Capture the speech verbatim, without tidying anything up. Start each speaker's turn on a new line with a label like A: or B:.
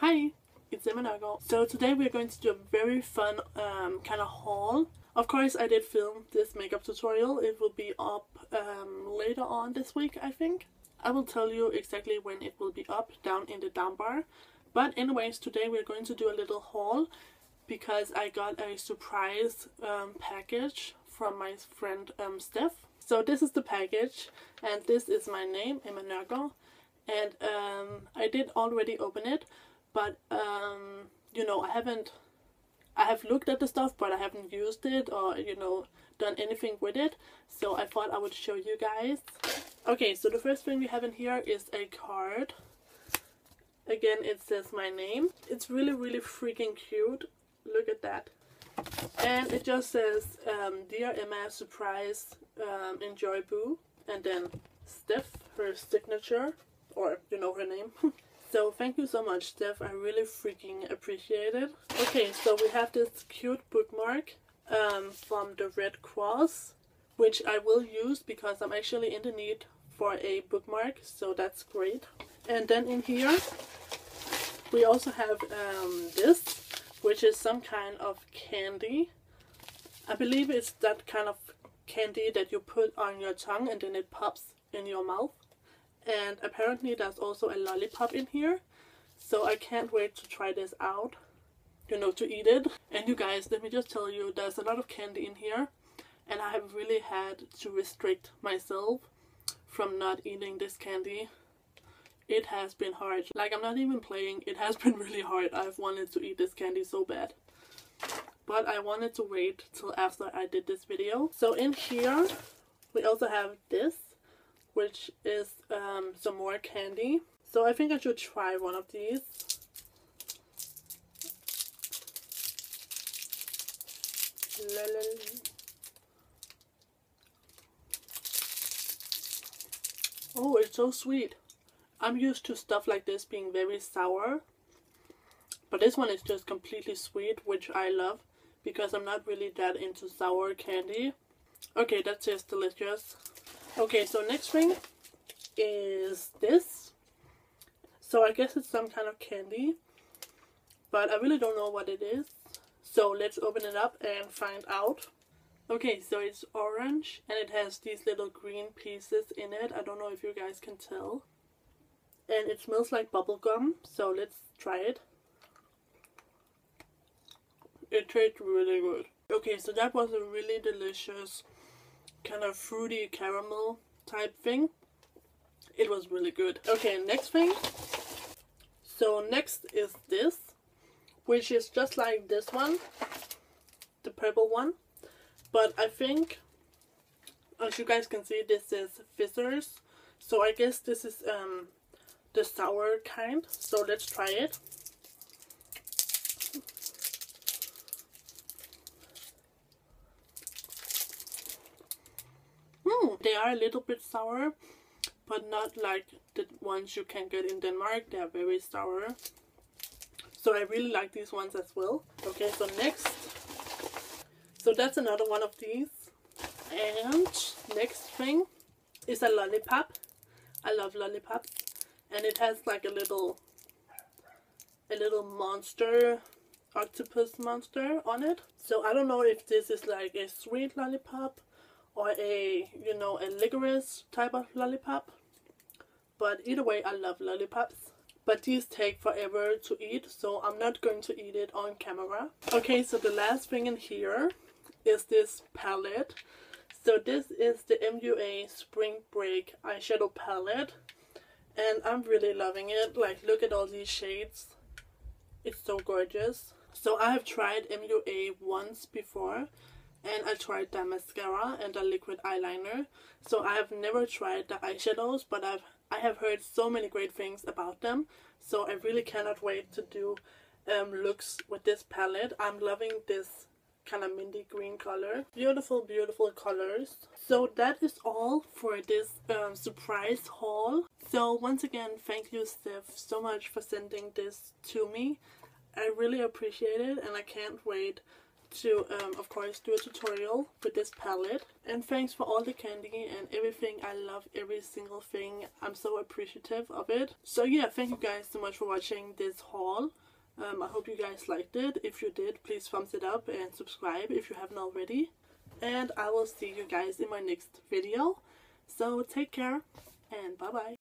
A: Hi, it's Emma Nørgaard. So today we're going to do a very fun um, kind of haul. Of course I did film this makeup tutorial. It will be up um, later on this week, I think. I will tell you exactly when it will be up down in the down bar. But anyways, today we're going to do a little haul because I got a surprise um, package from my friend um, Steph. So this is the package and this is my name, Emma Nørgaard. And um, I did already open it. But, um, you know, I haven't, I have looked at the stuff, but I haven't used it or, you know, done anything with it. So I thought I would show you guys. Okay, so the first thing we have in here is a card. Again, it says my name. It's really, really freaking cute. Look at that. And it just says, um, Dear Emma, surprise, um, enjoy boo. And then Steph, her signature, or, you know, her name. So thank you so much, Steph. I really freaking appreciate it. Okay, so we have this cute bookmark um, from the Red Cross, which I will use because I'm actually in the need for a bookmark, so that's great. And then in here, we also have um, this, which is some kind of candy. I believe it's that kind of candy that you put on your tongue and then it pops in your mouth. And apparently there's also a lollipop in here. So I can't wait to try this out. You know, to eat it. And you guys, let me just tell you, there's a lot of candy in here. And I have really had to restrict myself from not eating this candy. It has been hard. Like, I'm not even playing. It has been really hard. I've wanted to eat this candy so bad. But I wanted to wait till after I did this video. So in here, we also have this, which is um, some more candy. So I think I should try one of these. Oh, it's so sweet. I'm used to stuff like this being very sour. But this one is just completely sweet, which I love. Because I'm not really that into sour candy. Okay, that tastes delicious. Okay, so next thing is this. So I guess it's some kind of candy, but I really don't know what it is. So let's open it up and find out. Okay, so it's orange and it has these little green pieces in it. I don't know if you guys can tell. And it smells like bubble gum, so let's try it. It tastes really good. Okay, so that was a really delicious kind of fruity caramel type thing. It was really good. Okay, next thing. So next is this, which is just like this one, the purple one. But I think, as you guys can see, this is Fizzers. So I guess this is um, the sour kind. So let's try it. They are a little bit sour, but not like the ones you can get in Denmark. They are very sour. So I really like these ones as well. Okay, so next. So that's another one of these. And next thing is a lollipop. I love lollipops. And it has like a little, a little monster, octopus monster on it. So I don't know if this is like a sweet lollipop or a, you know, a licorice type of lollipop. But either way, I love lollipops. But these take forever to eat, so I'm not going to eat it on camera. Okay, so the last thing in here is this palette. So this is the M U A Spring Break eyeshadow palette. And I'm really loving it. Like, look at all these shades. It's so gorgeous. So I have tried M U A once before. And I tried the mascara and the liquid eyeliner. So I have never tried the eyeshadows, but I've I have heard so many great things about them. So I really cannot wait to do um, looks with this palette. I'm loving this kind of minty green color. Beautiful, beautiful colors. So that is all for this um, surprise haul. So once again, thank you, Steph, so much for sending this to me. I really appreciate it and I can't wait to um, of course do a tutorial with this palette. And thanks for all the candy and everything. I love every single thing. I'm so appreciative of it. So yeah, thank you guys so much for watching this haul. Um, I hope you guys liked it. If you did, please thumbs it up and subscribe if you haven't already. And I will see you guys in my next video. So take care and bye bye.